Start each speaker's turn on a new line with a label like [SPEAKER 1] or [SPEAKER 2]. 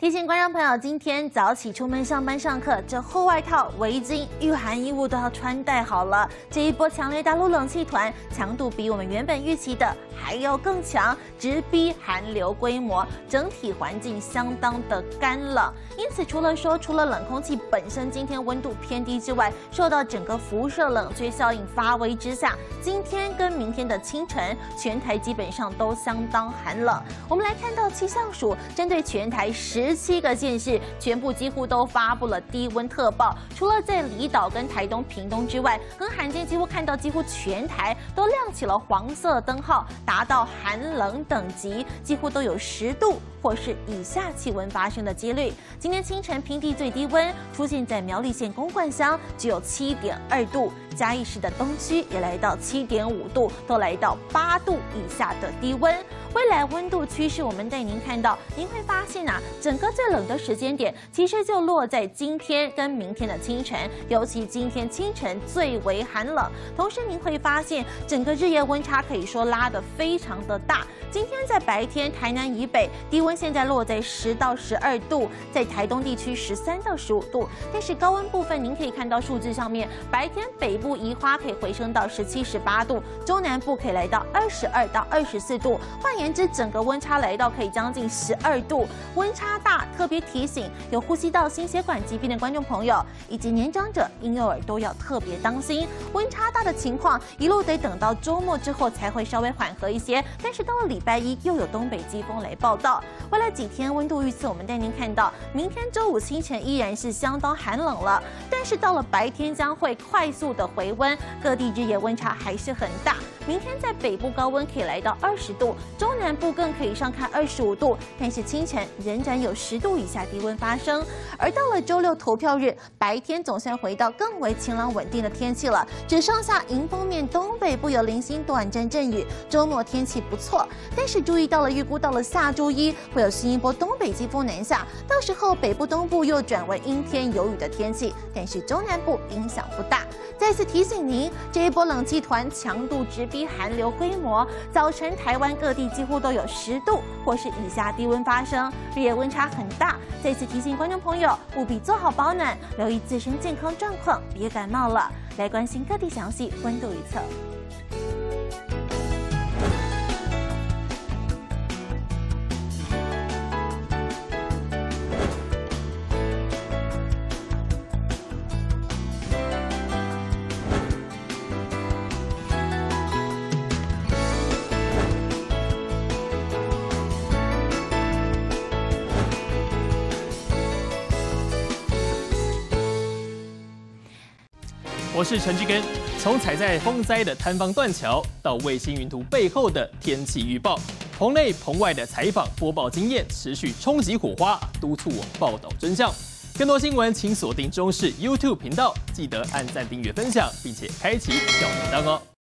[SPEAKER 1] 提醒观众朋友，今天早起出门上班上课，这厚外套、围巾、御寒衣物都要穿戴好了。这一波强烈大陆冷气团强度比我们原本预期的还要更强，直逼寒流规模，整体环境相当的干冷。因此，除了冷空气本身今天温度偏低之外，受到整个辐射冷却效应发威之下，今天跟明天的清晨，全台基本上都相当寒冷。我们来看到气象署针对全台17个县市，全部几乎都发布了低温特报。除了在离岛跟台东、屏东之外，很罕见几乎看到几乎全台都亮起了黄色灯号，达到寒冷等级，几乎都有10度或是以下气温发生的几率。今天清晨平地最低温出现在苗栗县公馆乡，只有7.2度。嘉义市的东区也来到7.5度，都来到8度以下的低温。未来温度趋势，我们带您看到，您会发现整个最冷的时间点其实就落在今天跟明天的清晨，尤其今天清晨最为寒冷。同时，您会发现整个日夜温差可以说拉得非常的大。今天在白天，台南以北低温现在落在10到12度，在台东地区13到15度。但是高温部分，您可以看到数字上面，白天北部宜花可以回升到17、18度，中南部可以来到22到24度。换言之，整个温差来到可以将近12度，温差大。特别提醒有呼吸道心血管疾病的观众朋友，以及年长者、婴幼儿都要特别当心。温差大的情况，一路得等到周末之后才会稍微缓和一些。但是到了礼拜一，又有东北季风来报道。未来几天温度预测，我们带您看到，明天周五清晨依然是相当寒冷了，但是到了白天将会快速的回温，各地日夜温差还是很大。明天在北部高温可以来到20度，中南部更可以上看25度，但是清晨仍然有10度以下低温发生。而到了周六投票日，白天总算回到更为晴朗稳定的天气了，只剩下迎风面东北部有零星短暂阵雨，周末天气不错。但是注意到了，预估到了下周一会有新一波东北季风南下，到时候北部东部又转为阴天有雨的天气，但是中南部影响不大。再次提醒您，这一波冷气团强度直逼寒流规模，早晨台湾各地几乎都有10度或是以下低温发生，日夜温差很大。再次提醒观众朋友，务必做好保暖，留意自身健康状况，别感冒了。来关心各地详细温度预测。
[SPEAKER 2] 我是陈志根，从踩在风灾的坍方断桥，到卫星云图背后的天气预报，棚内棚外的采访播报经验持续冲击火花，督促我报道真相。更多新闻请锁定中视 YouTube 频道，记得按赞、订阅、分享，并且开启小铃铛哦。